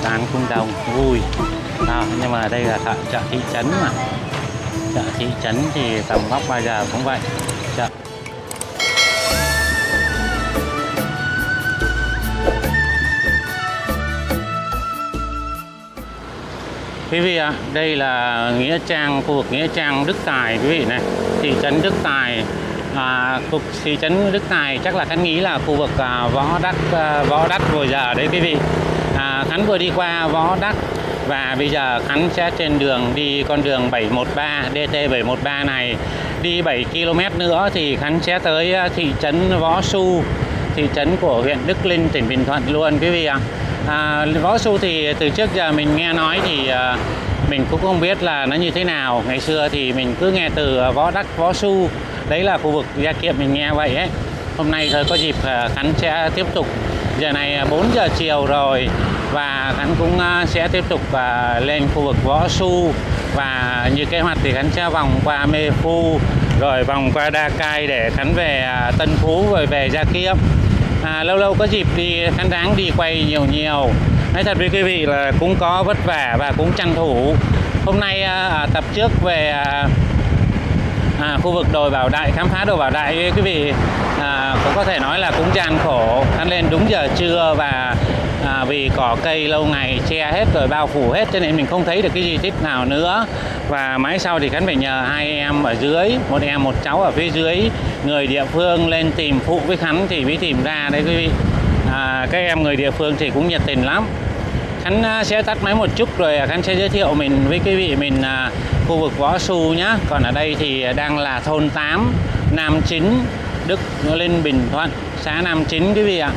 bán cũng đông vui. Nhưng mà đây là chợ thị trấn mà. Chợ thị trấn thì tầm góc bao giờ cũng vậy. Chợ. Quý vị ạ, đây là nghĩa trang, khu vực nghĩa trang Đức Tài quý vị này, thị trấn Đức Tài. Thị trấn Đức Tài chắc là Khánh nghĩ là khu vực Võ Đắc vừa giờ đấy quý vị. Khánh vừa đi qua Võ Đắc và bây giờ Khánh sẽ trên đường đi con đường 713 DT 713 này, đi 7 km nữa thì Khánh sẽ tới thị trấn Võ Xu, thị trấn của huyện Đức Linh, tỉnh Bình Thuận luôn quý vị ạ. Võ Xu thì từ trước giờ mình nghe nói thì mình cũng không biết là nó như thế nào. Ngày xưa thì mình cứ nghe từ Võ Đắc, Võ Xu, đấy là khu vực Gia Kiệm mình nghe vậy ấy. Hôm nay thôi có dịp Khánh sẽ tiếp tục. Giờ này 4 giờ chiều rồi và Khánh cũng sẽ tiếp tục lên khu vực Võ Xu, và như kế hoạch thì Khánh sẽ vòng qua Mê Phu rồi vòng qua Đa Cai để Khánh về Tân Phú rồi về Gia Kiệm. Lâu lâu có dịp đi Khánh ráng đi quay nhiều. Nói thật với quý vị là cũng có vất vả và cũng tranh thủ. Hôm nay tập trước về khu vực đồi Bảo Đại, khám phá đồi Bảo Đại quý vị, cũng có thể nói là cũng gian khổ. Khánh lên đúng giờ trưa và vì cỏ cây lâu ngày che hết rồi, bao phủ hết cho nên mình không thấy được cái di tích nào nữa. Và mãi sau thì Khánh phải nhờ hai em ở dưới, một em một cháu ở phía dưới, người địa phương lên tìm phụ với Khánh thì mới tìm ra đấy quý vị. Các em người địa phương thì cũng nhiệt tình lắm. Khánh sẽ tắt máy một chút rồi Khánh sẽ giới thiệu mình với quý vị mình khu vực Võ Xu nhá. Còn ở đây thì đang là thôn 8, Nam Chính, Đức Linh, Bình Thuận, xã Nam Chính quý vị ạ.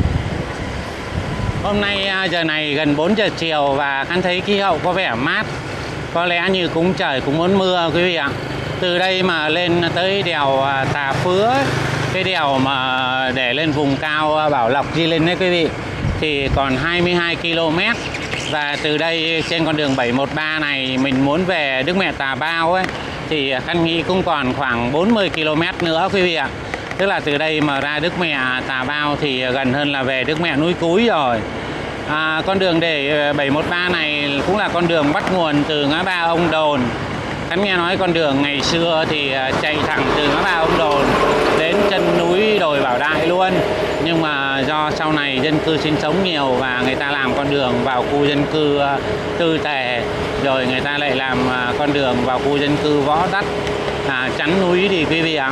Hôm nay giờ này gần 4 giờ chiều và Khánh thấy khí hậu có vẻ mát. Có lẽ như cũng trời cũng muốn mưa quý vị ạ. Từ đây mà lên tới đèo Tà Phứa, cái đèo mà để lên vùng cao Bảo Lộc Di Linh đấy quý vị, thì còn 22 km. Và từ đây trên con đường 713 này mình muốn về Đức Mẹ Tà Bao ấy thì Khánh nghĩ cũng còn khoảng 40 km nữa quý vị ạ. Tức là từ đây mà ra Đức Mẹ Tà Bao thì gần hơn là về Đức Mẹ Núi Cúi rồi. Con đường để 713 này cũng là con đường bắt nguồn từ ngã ba Ông Đồn. Khánh nghe nói con đường ngày xưa thì chạy thẳng từ ngã ba Ông Đồn đến chân núi đồi Bảo Đại luôn. Nhưng mà do sau này dân cư sinh sống nhiều và người ta làm con đường vào khu dân cư Tư Tề, rồi người ta lại làm con đường vào khu dân cư Võ Đắc, chắn núi thì quý vị ạ.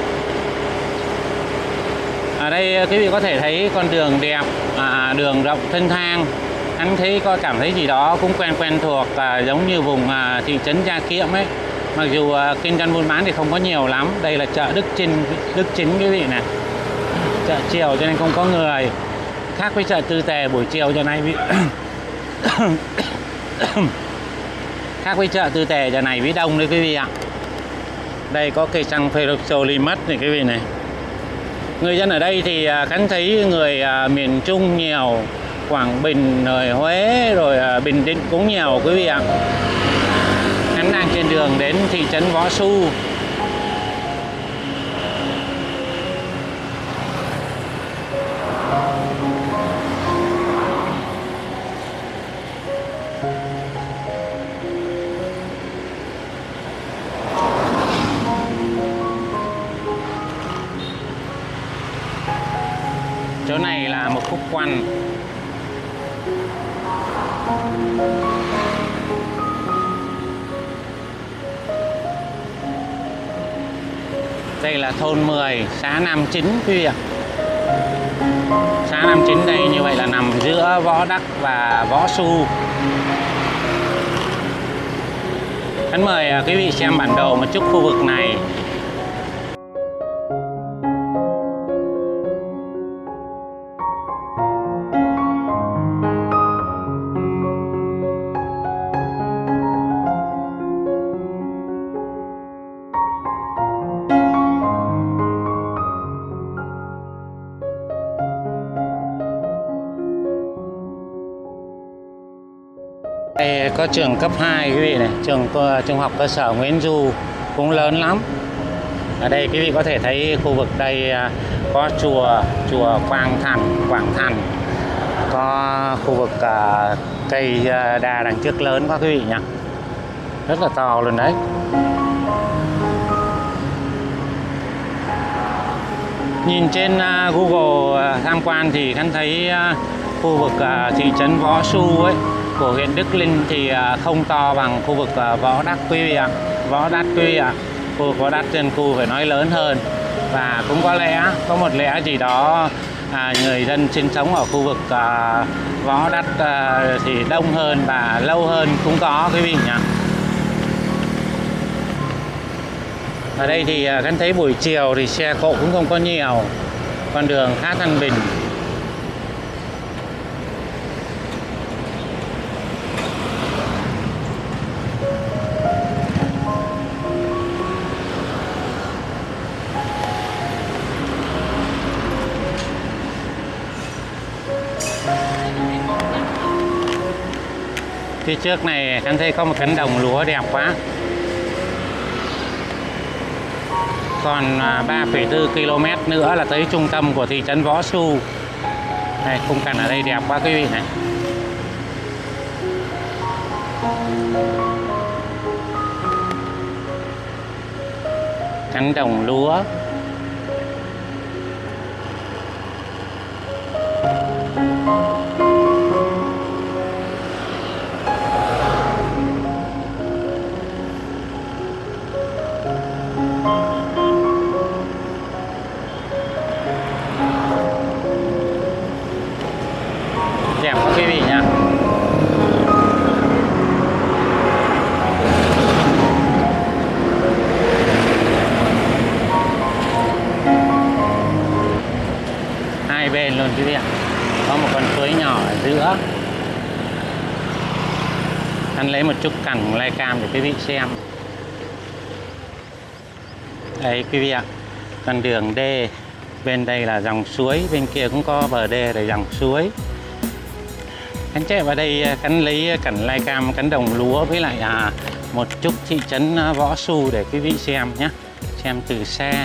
Ở đây quý vị có thể thấy con đường đẹp, đường rộng thênh thang. Anh thấy cảm thấy gì đó cũng quen thuộc, giống như vùng thị trấn Gia Kiệm ấy. Mặc dù kinh doanh buôn bán thì không có nhiều lắm. Đây là chợ Đức Chính quý vị này. Chợ chiều cho nên không có người. Khác với chợ Tư Tề buổi chiều giờ này khác với chợ Tư Tề giờ này với đông đấy quý vị ạ. Đây có cây xăng Petrolimax này quý vị này. Người dân ở đây thì Khánh thấy người miền Trung nhiều, Quảng Bình rồi Huế rồi Bình Định cũng nhiều quý vị ạ. Khánh đang trên đường đến thị trấn Võ Xu. Chỗ này là một khúc quanh. Đây là thôn 10, xã Nam Chính quý vị ạ. Xã Nam Chính đây như vậy là nằm giữa Võ Đắc và Võ Xu. Khánh mời quý vị xem bản đồ một chút khu vực này. Đây có trường cấp 2 quý vị này, trung học cơ sở Nguyễn Du cũng lớn lắm. Ở đây quý vị có thể thấy khu vực đây có chùa Quảng Thành. Có khu vực cây đa đằng trước lớn quá quý vị nhỉ, rất là to luôn đấy. Nhìn trên Google tham quan thì Khánh thấy khu vực thị trấn Võ Xu ấy của huyện Đức Linh thì không to bằng khu vực Võ Đắc quý vị ạ. Võ Đắc quý vị ạ. Khu vực Võ Đắc trên khu phải nói lớn hơn, và cũng có lẽ có một lẽ gì đó người dân sinh sống ở khu vực Võ Đắc thì đông hơn và lâu hơn cũng có quý vị nhỉ. Ở đây thì Khánh thấy buổi chiều thì xe cộ cũng không có nhiều, con đường khá thanh bình. Phía trước này Khánh thấy có một cánh đồng lúa đẹp quá. Còn 3,4 km nữa là tới trung tâm của thị trấn Võ Xu. Đây, khung cảnh ở đây đẹp quá quý vị này. Cánh đồng lúa. Đẹp quá quý vị nha. Hai bên luôn quý vị ạ. Có một con suối nhỏ ở giữa. Anh lấy một chút cành lai cam để quý vị xem. Đây quý vị ạ. Con đường D. Bên đây là dòng suối, bên kia cũng có bờ đê để dòng suối. Khánh chạy vào đây, Khánh lấy cành lai cam, cánh đồng lúa với lại một chút thị trấn Võ Xu để quý vị xem nhé, xem từ xa.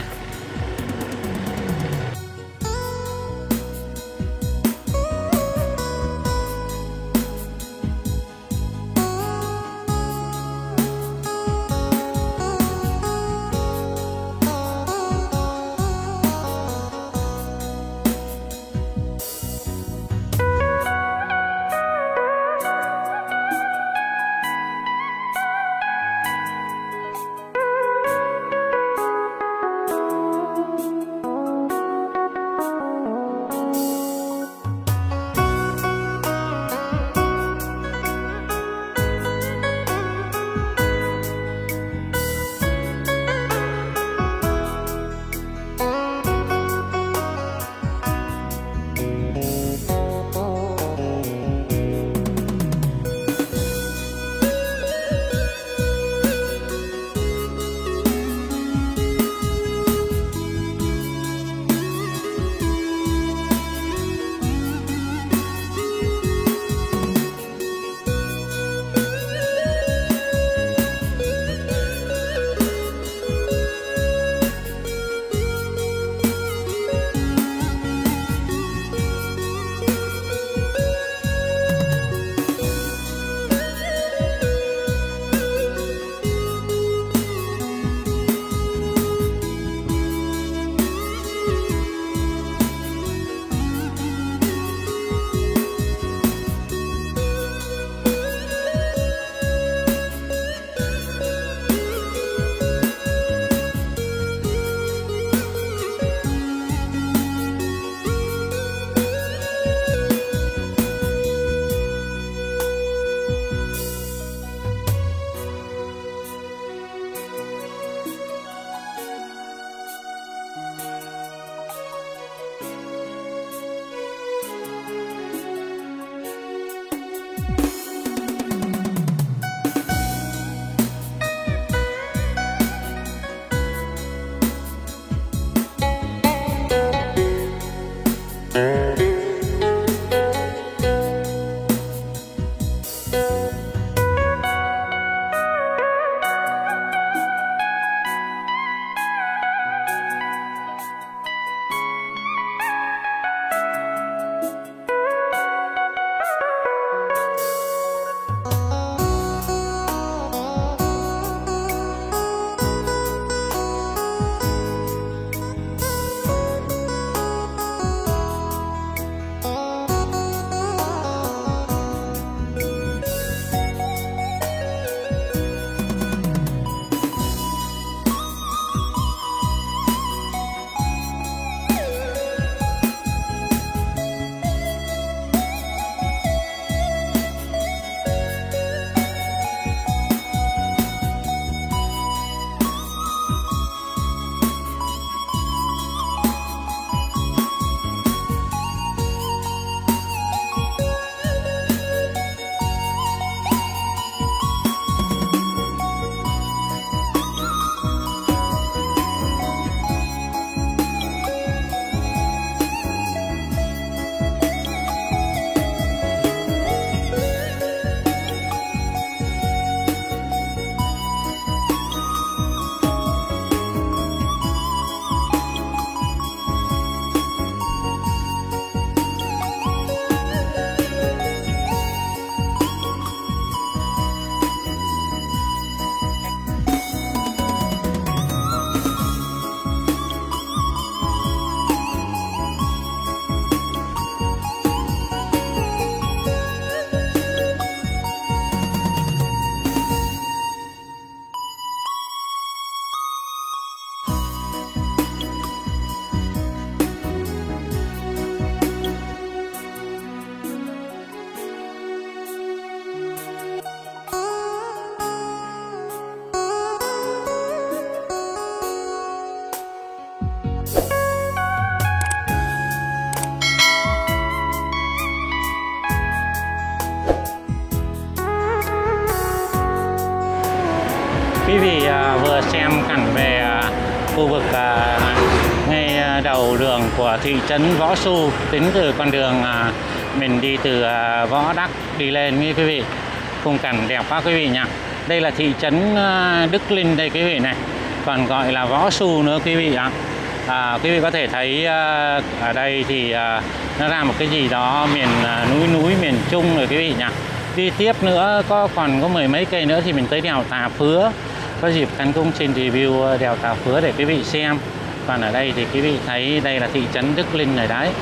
Quý vị vừa xem cảnh về khu vực ngay đầu đường của thị trấn Võ Xu, tính từ con đường mình đi từ Võ Đắc đi lên như quý vị. Khung cảnh đẹp quá quý vị nhỉ. Đây là thị trấn Đức Linh đây quý vị này, còn gọi là Võ Xu nữa quý vị ạ. Quý vị có thể thấy ở đây thì nó ra một cái gì đó miền núi miền Trung rồi quý vị nhỉ. Đi tiếp nữa còn có mười mấy cây nữa thì mình tới đèo Tà Phứa. Có dịp Khánh cũng xin review đèo Tà Phứa để quý vị xem. Còn ở đây thì quý vị thấy đây là thị trấn Đức Linh này đấy,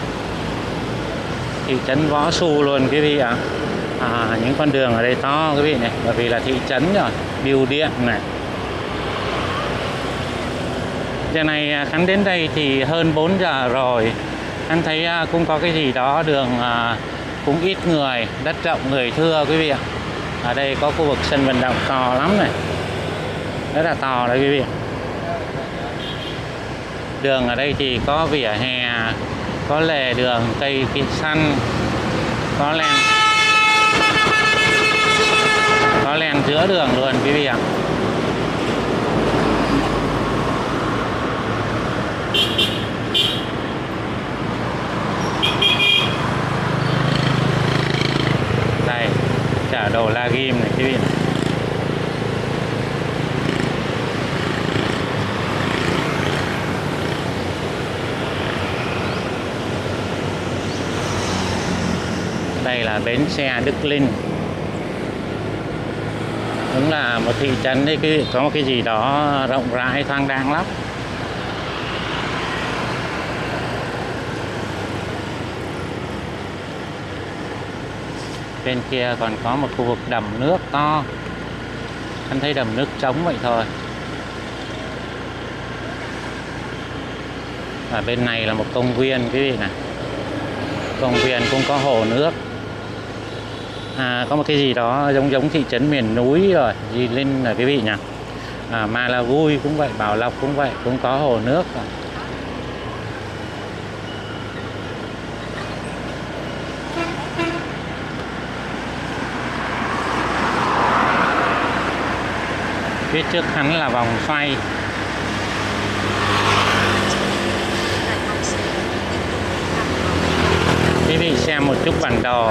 thị trấn Võ Xu luôn quý vị ạ. Những con đường ở đây to quý vị này, bởi vì là thị trấn rồi, bưu điện này. Giờ này Khánh đến đây thì hơn 4 giờ rồi. Khánh thấy cũng có cái gì đó đường cũng ít người, đất rộng người thưa quý vị ạ. Ở đây có khu vực sân vận động to lắm này, rất là to đấy quý vị. Đường ở đây thì có vỉa hè, có lề đường, cây xanh, có len giữa đường luôn quý vị ạ. Đây, chợ đồ La Ghim này quý vị này. Đây là bến xe Đức Linh. Đúng là một thị trấn đấy quý vị, có một cái gì đó rộng rãi thoáng đãng lắm. Bên kia còn có một khu vực đầm nước to. Anh thấy đầm nước trống vậy thôi. Ở bên này là một công viên quý vị này. Công viên cũng có hồ nước. Có một cái gì đó giống thị trấn miền núi rồi, Di Linh là quý vị nhỉ. Mà là Vui cũng vậy, Bảo Lộc cũng vậy, cũng có hồ nước rồi. Phía trước hắn là vòng xoay. Quý vị xem một chút bản đồ.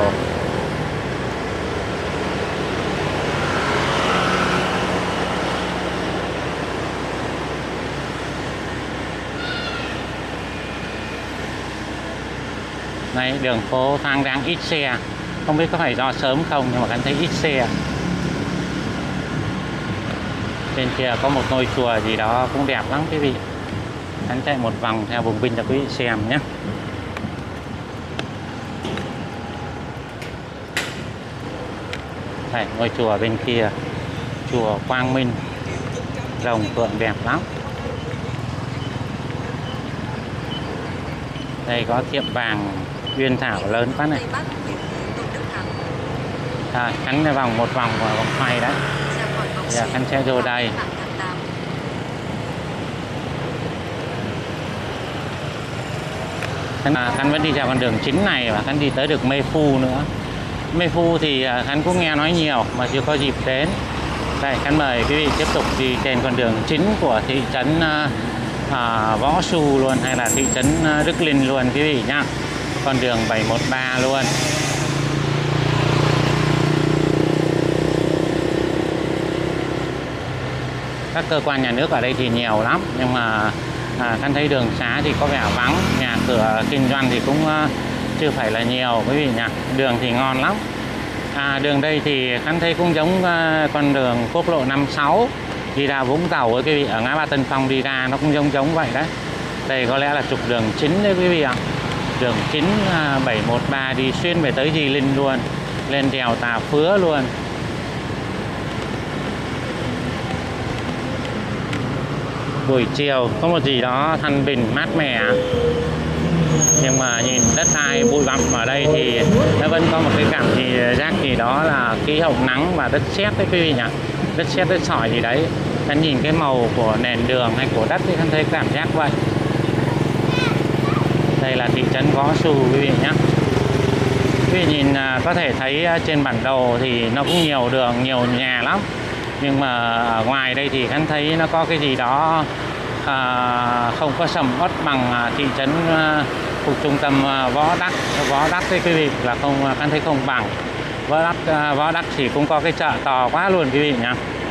Đây, đường phố thoáng đang ít xe. Không biết có phải do sớm không, nhưng mà anh thấy ít xe. Bên kia có một ngôi chùa gì đó cũng đẹp lắm quý vị. Anh chạy một vòng theo vùng pin cho quý vị xem nhé. Đây, ngôi chùa bên kia, chùa Quang Minh, rồng phượng đẹp lắm. Đây có tiệm vàng Uyên Thảo lớn quá này. Khánh vòng một vòng vào vòng xoay đấy. Giờ Khánh sẽ vô đây. Khánh vẫn đi theo con đường chính này và Khánh đi tới được Mê Phu nữa. Mê Phu thì Khánh cũng nghe nói nhiều mà chưa có dịp đến. Đây, Khánh mời quý vị tiếp tục đi trên con đường chính của thị trấn Võ Xu luôn, hay là thị trấn Đức Linh luôn quý vị nhá. Con đường 713 luôn. Các cơ quan nhà nước ở đây thì nhiều lắm, nhưng mà Khánh thấy đường xá thì có vẻ vắng, nhà cửa kinh doanh thì cũng chưa phải là nhiều quý vị nhỉ. Đường thì ngon lắm. Đường đây thì Khánh thấy cũng giống con đường quốc lộ 56 đi ra Vũng Tàu ấy quý vị, ở ngã ba Tân Phong đi ra nó cũng giống vậy đấy. Đây có lẽ là trục đường chính đấy quý vị ạ. Đường chính 713 đi xuyên về tới Di Linh luôn, lên đèo Tà Phứa luôn. Buổi chiều có một gì đó thanh bình mát mẻ, nhưng mà nhìn đất đai bụi bặm ở đây thì nó vẫn có một cái cảm giác gì đó là khí hậu nắng và đất sét đấy quý vị nhỉ. Đất sét, đất sỏi gì đấy. Anh nhìn cái màu của nền đường hay của đất thì anh thấy cảm giác vậy. Đây là thị trấn Võ Xu quý vị nhé. Quý vị nhìn có thể thấy trên bản đồ thì nó cũng nhiều đường, nhiều nhà lắm. Nhưng mà ở ngoài đây thì Khánh thấy nó có cái gì đó không có sầm uất bằng thị trấn thuộc trung tâm Võ Đắc đấy quý vị, là không, Khánh thấy không bằng. Võ Đắc thì cũng có cái chợ to quá luôn quý vị nhá.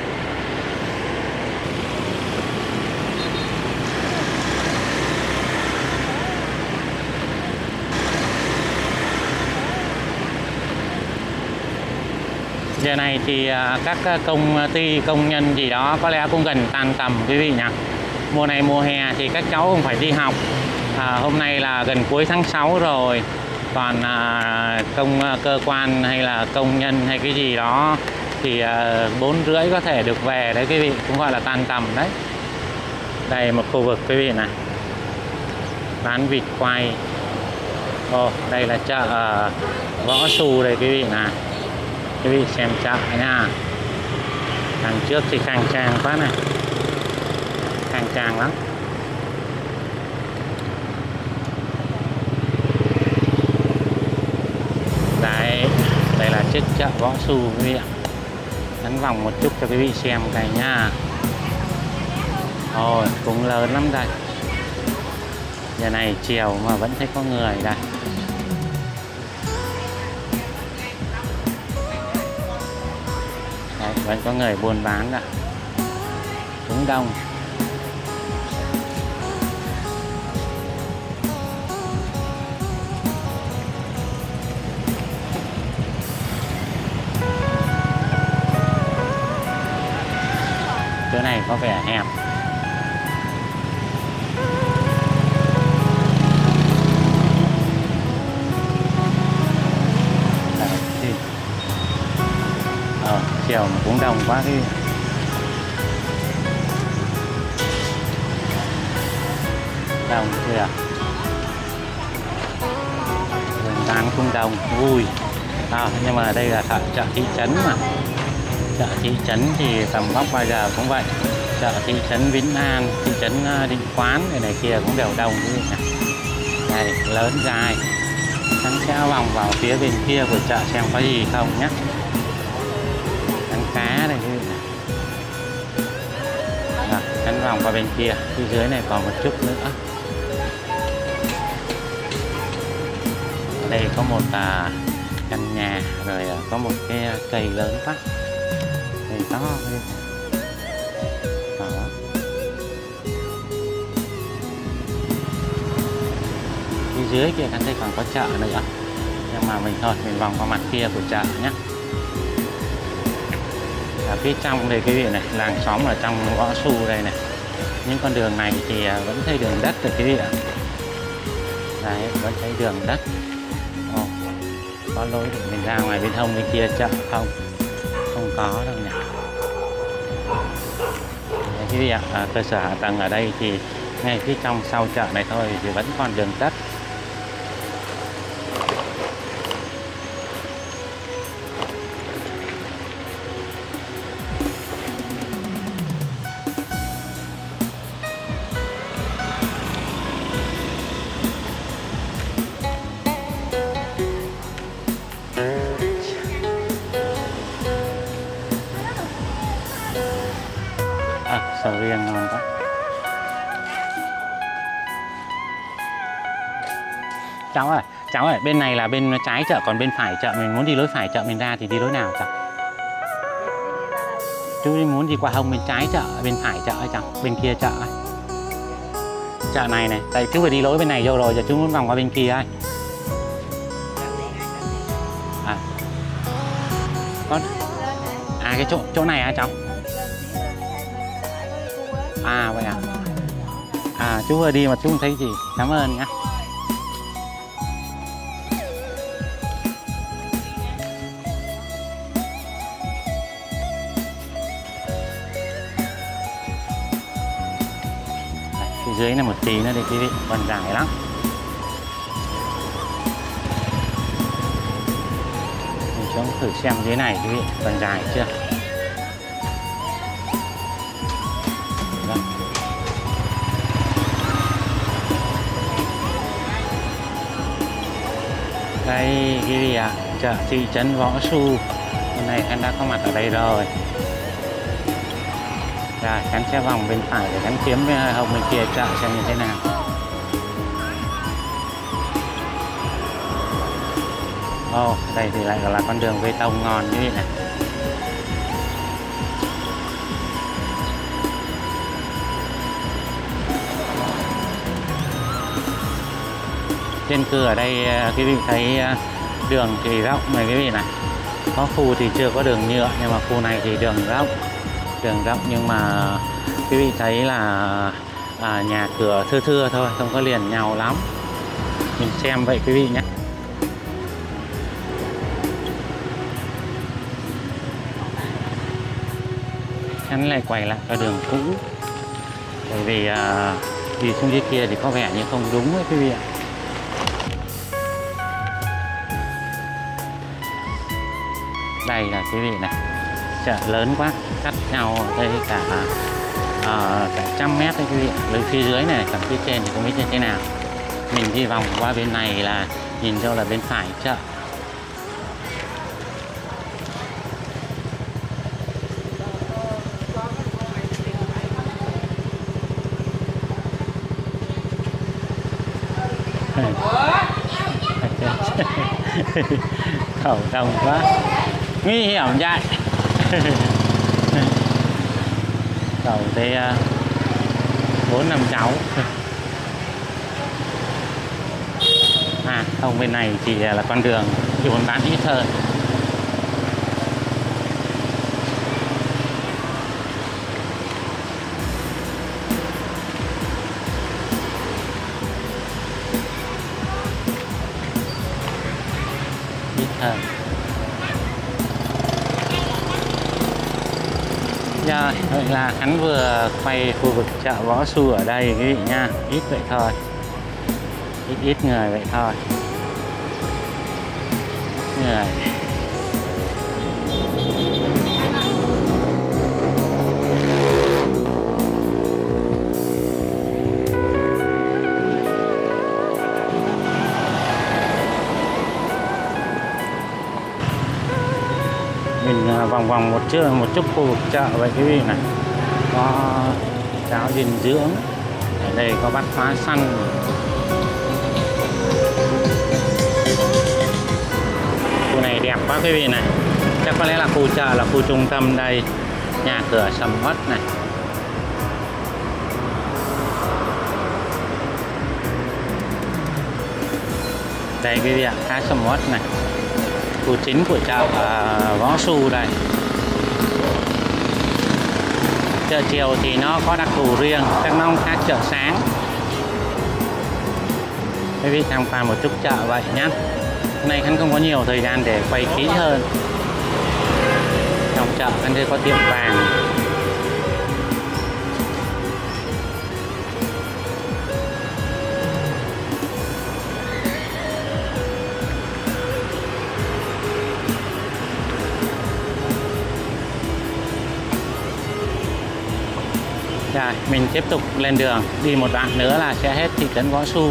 Giờ này thì các công ty, công nhân gì đó có lẽ cũng gần tan tầm quý vị nhá. Mùa này mùa hè thì các cháu không phải đi học. Hôm nay là gần cuối tháng 6 rồi. Còn cơ quan hay là công nhân hay cái gì đó thì 4:30 có thể được về đấy quý vị, cũng gọi là tan tầm đấy. Đây một khu vực quý vị này, bán vịt quay. Đây là chợ Võ Xu đây quý vị này. Quý vị xem chợ nha. Đằng trước thì khang trang quá này, khang trang lắm. Đấy, đây là chiếc chợ Võ Xu quý vị ạ. Đánh vòng một chút cho quý vị xem cái nha. Cũng lớn lắm đây. Giờ này chiều mà vẫn thấy có người đây. Đấy, vẫn có người buôn bán đây. Cũng đông. Chỗ này có vẻ hẹp. Chiều mà cũng đông quá đi. Đông kìa. Bán cũng đông, vui. Nhưng mà đây là chợ thị trấn mà. Chợ thị trấn thì tầm vóc bao giờ cũng vậy. Chợ thị trấn Vĩnh An, thị trấn Định Quán này kia cũng đều đông như này. Đây, lớn dài. Hắn sẽ vòng vào phía bên kia của chợ xem có gì không nhé. Đánh cá đây quý vị này. Hắn vòng qua bên kia, phía dưới này còn một chút nữa. Ở đây có một căn nhà, rồi có một cái cây lớn quá. Cây to quý vị. Đó. Phía dưới kia anh thấy còn có chợ nữa. Nhưng mà mình vòng qua mặt kia của chợ nhé. Ở phía trong đây quý vị này, làng xóm ở trong Võ Xu đây này. Những con đường này thì vẫn thấy đường đất rồi quý vị ạ. Đấy, vẫn thấy đường đất. Có lối để mình ra ngoài bên hông bên kia chợ không? Không có đâu nhỉ. Đấy, quý vị ạ, cơ sở hạ tầng ở đây thì ngay phía trong sau chợ này thôi thì vẫn còn đường đất. Sầu riêng ngon quá. Cháu ơi, bên này là bên trái chợ, còn bên phải chợ mình muốn đi lối phải chợ mình ra thì đi lối nào cháu? Chú muốn đi qua hông bên trái chợ, bên phải chợ ấy cháu, bên kia chợ ấy. Chợ này này, tại chú vừa đi lối bên này vô rồi, giờ chú muốn vòng qua bên kia ấy. Cái chỗ này hả cháu? Vậy à? Chú vừa đi mà chú không thấy gì. Cảm ơn nhá. Phía dưới này một tí nữa đây quý vị, còn dài lắm. Mình xuống thử xem dưới này quý vị, còn dài chưa? Đây quý vị ạ, chợ thị trấn Võ Xu. Hôm nay anh đã có mặt ở đây rồi. Rồi, Khánh sẽ vòng bên phải để Khánh kiếm hông bên kia chợ xem như thế nào. Đây thì lại là con đường bê tông ngon như vậy này. Trên cửa ở đây quý vị thấy đường thì rộng này quý vị này. Có khu thì chưa có đường nhựa nhưng mà khu này thì đường rộng nhưng mà quý vị thấy là nhà cửa thưa thưa thôi, không có liền nhau lắm. Mình xem vậy quý vị nhé. Hắn lại quay lại cái đường cũ, bởi vì đi xuống dưới kia thì có vẻ như không đúng ấy quý vị ạ. Đây là quý vị này, chợ lớn quá, cắt nhau đây cả 100 mét đấy quý vị. Lên phía dưới này, còn phía trên thì không biết như thế nào. Mình đi vòng qua bên này là nhìn cho là bên phải chợ. Khẩu đông quá, nguy hiểm vậy. Cậu thấy 4-5 cháu. Không, bên này chỉ là con đường thì buôn bán ít hơn. Rồi, vậy là Khánh vừa quay khu vực chợ Võ Xu ở đây quý vị nha. Ít vậy thôi, ít người vậy thôi. Người mình vòng một chút khu vực chợ vậy quý vị này. Có cháo dinh dưỡng, ở đây có bát hóa xanh. Khu này đẹp quá quý vị này. Chắc có lẽ là khu chợ, là khu trung tâm đây. Nhà cửa sầm uất này. Đây quý vị ạ, khá sầm uất này. Khu chính của chợ Võ Xu đây. Chợ chiều thì nó có đặc thù riêng, chắc nó không khác chợ sáng. Quý vị tham quan một chút chợ vậy nhé. Hôm nay Khánh không có nhiều thời gian để quay kỹ hơn. Trong chợ Khánh thấy có tiệm vàng. Rồi, mình tiếp tục lên đường, đi một đoạn nữa là sẽ hết thị trấn Võ Xu.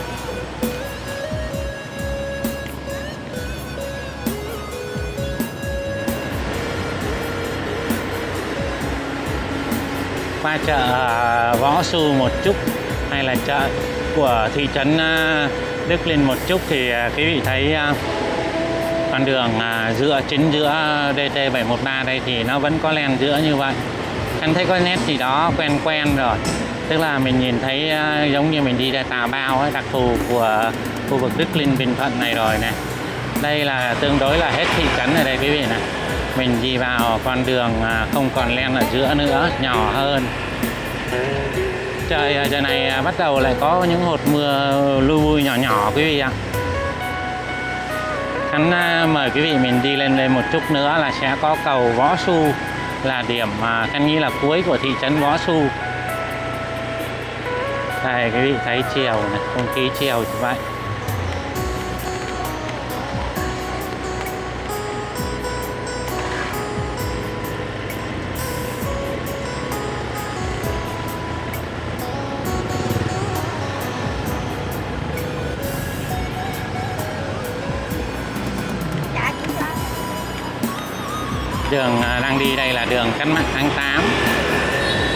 Qua chợ Võ Xu một chút hay là chợ của thị trấn Đức Linh một chút thì quý vị thấy con đường chính giữa DT713 đây thì nó vẫn có len giữa như vậy. Anh thấy có nét gì đó quen rồi, tức là mình nhìn thấy giống như mình đi ra Tà Bao ấy, đặc thù của khu vực Đức Linh Bình Thuận này rồi nè. Đây là tương đối là hết thị trấn ở đây quý vị này. Mình đi vào con đường không còn len ở giữa nữa, nhỏ hơn. Trời giờ này bắt đầu lại có những hột mưa lui vui nhỏ quý vị ạ. Khánh mời quý vị mình đi lên đây một chút nữa là sẽ có cầu Võ Xu, là điểm mà Khánh nghĩ là cuối của thị trấn Võ Xu. Đây quý vị thấy chiều này, không khí chiều như vậy. Đường đang đi đây là đường Cách Mạng tháng 8.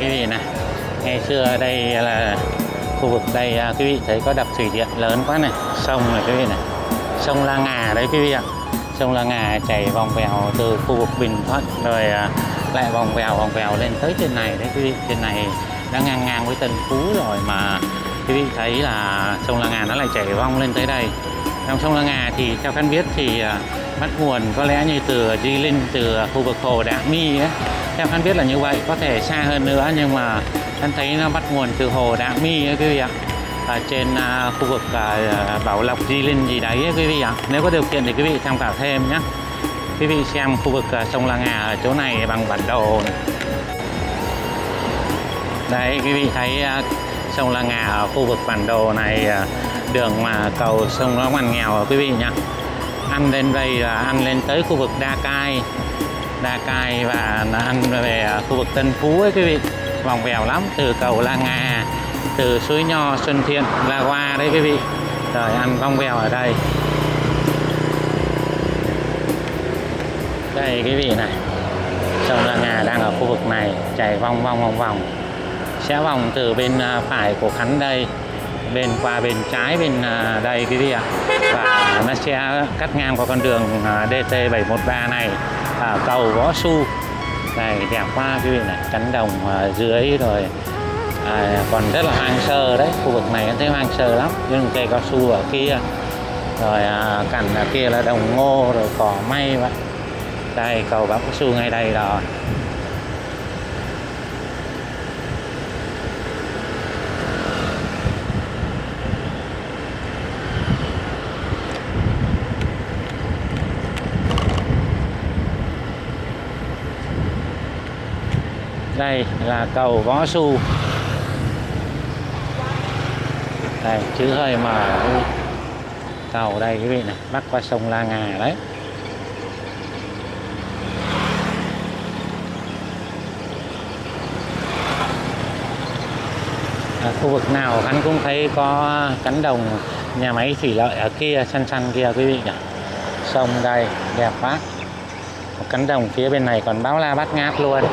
quý vị này, ngày xưa ở đây là khu vực đây quý vị thấy có đập thủy điện lớn quá này, sông này quý vị này, sông La Ngà đấy quý vị ạ. Sông La Ngà chảy vòng vèo từ khu vực Bình Thuận rồi lại vòng vèo lên tới trên này đấy quý vị. Trên này đã ngang ngang với Tân Phú rồi mà quý vị thấy là sông La Ngà nó lại chảy vòng lên tới đây. Trong sông La Ngà thì theo Khánh biết thì bắt nguồn có lẽ như từ Di Linh, từ khu vực hồ Đạm My ấy. Theo Khánh biết là như vậy, có thể xa hơn nữa nhưng mà Khánh thấy nó bắt nguồn từ hồ Đạm My ấy quý vị ạ. Ở trên khu vực Bảo Lộc, Di Linh gì đấy ấy, quý vị ạ. Nếu có điều kiện thì quý vị tham khảo thêm nhé. Quý vị xem khu vực sông La Ngà ở chỗ này bằng bản đồ này. Đấy quý vị thấy sông La Ngà ở khu vực bản đồ này, đường mà cầu sông nó ngoằn nghèo quý vị nhá. Ăn lên đây là ăn lên tới khu vực Đa Cai và ăn về khu vực Tân Phú ấy quý vị. Vòng vèo lắm, từ cầu La Ngà, từ suối Nho, Xuân Thiện, La Hoa đấy quý vị. Rồi ăn vòng vèo ở đây. Đây quý vị này, sông La Ngà đang ở khu vực này chảy vòng. Sẽ vòng từ bên phải của Khánh đây, qua bên trái bên đây quý vị ạ. Và nó sẽ cắt ngang qua con đường DT713 này, cầu Võ Xu. Này đẹp quá quý vị này, cánh đồng ở dưới rồi. Còn rất là hoang sơ đấy, khu vực này em thấy hoang sơ lắm, nhưng cây cao su ở kia rồi cạnh ở kia là đồng ngô rồi cỏ may vậy. Đây cầu Võ Xu ngay đây rồi. Đây là cầu Võ Xu. Đây chữ hơi mở cầu đây quý vị này, bắc qua sông La Ngà đấy. Khu vực nào anh cũng thấy có cánh đồng nhà máy thủy lợi ở kia xanh kia quý vị nhỉ. Sông đây đẹp quá. Một cánh đồng phía bên này còn bao la bát ngát luôn.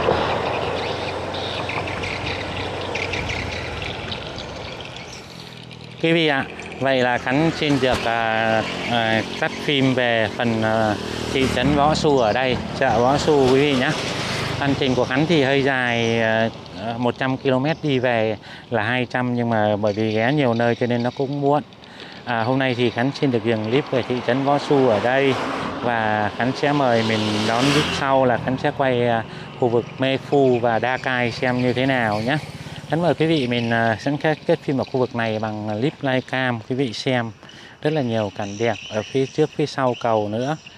Quý vị ạ, vậy là Khánh xin được cắt phim về phần thị trấn Võ Xu ở đây, chợ Võ Xu quý vị nhé. Hành trình của Khánh thì hơi dài, 100 km đi về là 200, nhưng mà bởi vì ghé nhiều nơi cho nên nó cũng muộn. Hôm nay thì Khánh xin được dừng clip về thị trấn Võ Xu ở đây, và Khánh sẽ mời mình đón clip sau là Khánh sẽ quay khu vực Mê Phu và Đa Cai xem như thế nào nhé. Khánh mời quý vị mình sẽ kết phim ở khu vực này bằng clip livecam quý vị xem. Rất là nhiều cảnh đẹp ở phía trước phía sau cầu nữa.